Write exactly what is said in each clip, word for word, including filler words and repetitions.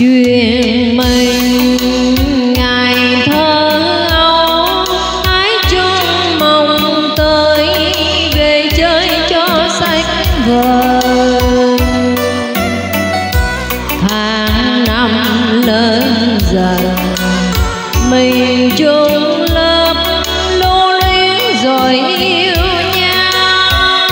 Chuyện mình ngày thơ ấu, hãy chung mong tới về chơi cho sách vở. Tháng năm lớn dần mình chung lớp lưu luyến rồi yêu nhau.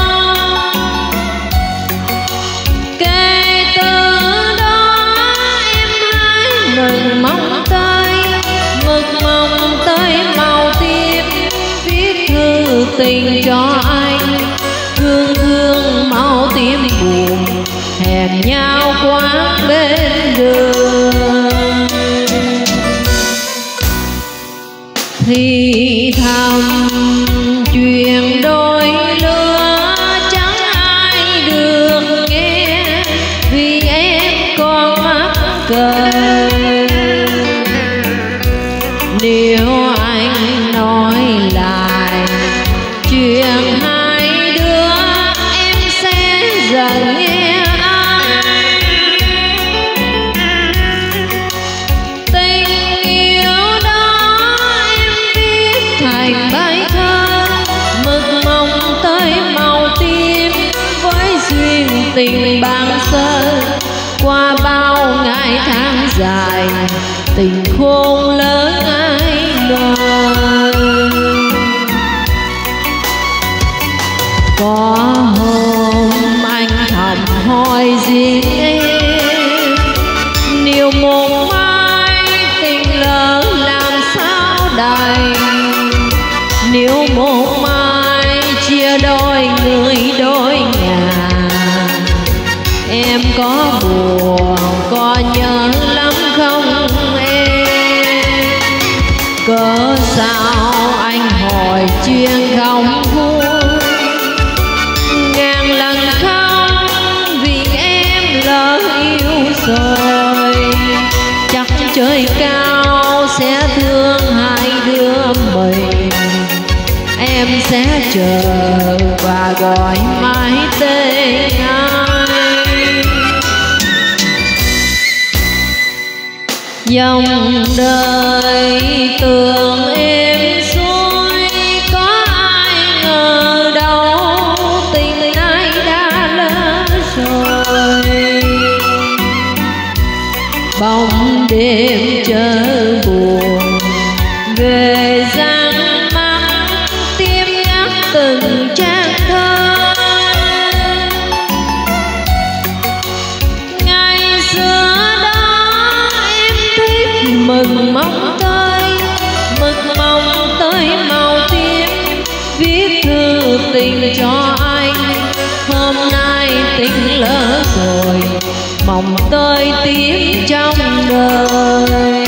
Kể từ đó em hãy mừng mong tới, mực mong tới màu tím, viết thư tình cho anh. Thương thương màu tím buồn, hẹn nhau qua bên đường. Thì thầm chuyện đôi lứa chẳng ai được nghe, vì em còn mắc cười. Nếu anh nói lại chuyện hai đứa, em sẽ dần nghe anh. Tình yêu đó em viết thành bài thơ, mực mong tới màu tím với duyên tình ban sơ. Qua bao ngày tháng dài, tình khôn lớn ai ngờ. Có hôm anh thầm hỏi riêng em, nếu một mai tình lỡ làm sao đành. Nếu một mai chia đôi người đôi nhà, em có buồn có nhớ lắm không em? Cớ sao anh hỏi chuyện không vui, ngàn lần không vì em lỡ yêu rồi. Chắc trời cao sẽ thương hai đứa mình, em sẽ chờ và gọi mãi tên anh. Dòng đời tưởng em xuôi, có ai ngờ đâu tình ai đã lỡ rồi. Bóng đêm chớ buồn về giăng mắt, tim nhắc từng trang thơ. Ngày xưa đó em thích mừng mong tới, mực mong tới màu tím, viết thư tình cho anh. Hôm nay tình lỡ rồi, mong tới tím trong đời.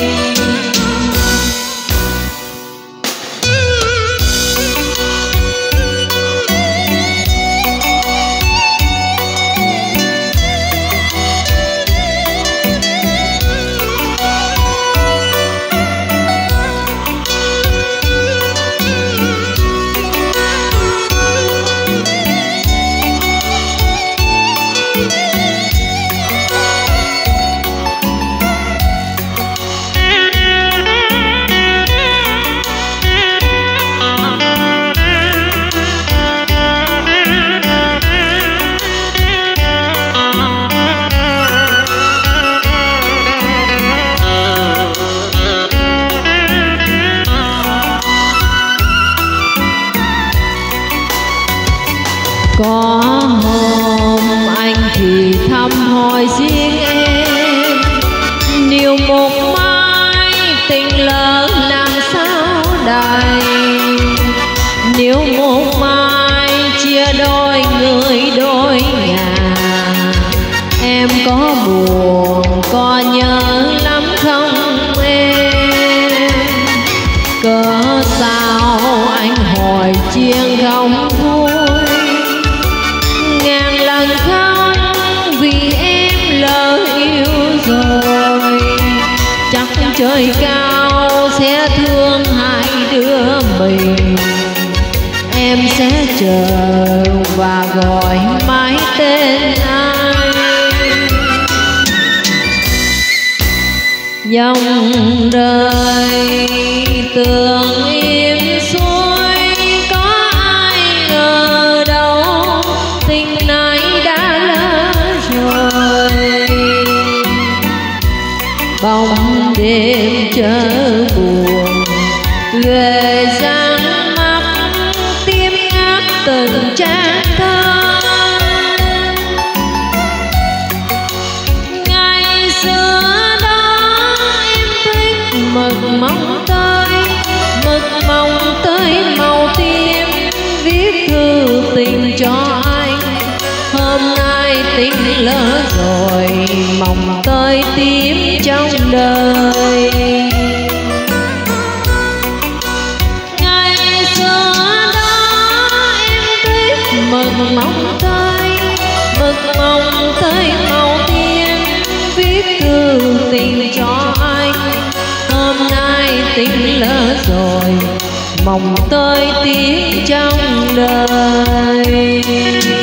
Có hôm anh thì thăm hỏi riêng em, nếu một mai tình lỡ làm sao đành. Nếu một mai chia đôi người đôi nhà, em có buồn có nhớ lắm không em? Cớ sao anh hỏi chuyện không vui, ngàn lần không vì em lỡ yêu rồi. Chắc trời cao sẽ thương hai đứa mình, em sẽ chờ và gọi mãi tên anh. dòng đời tường im xuôi, có ai ngờ đâu tình này đã lỡ rồi. Bóng đêm chớ buồn về giăng mắt, tim ngát từng trang thơ. Ngày xưa đó em thích mực mong tới, mực mong tới màu tim, viết thư tình cho anh. Hôm nay tình lỡ rồi, mong tới tím trong đời. Ngày xưa đó em thích mực mong tới, mực mong tới màu tim, viết thư tình cho anh. Hôm nay tình lỡ rồi, mong tới tím trong đời.